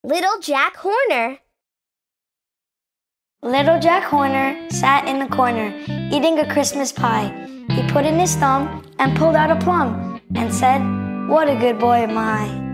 Little Jack Horner. Little Jack Horner sat in the corner, eating a Christmas pie. He put in his thumb and pulled out a plum and said, "What a good boy am I."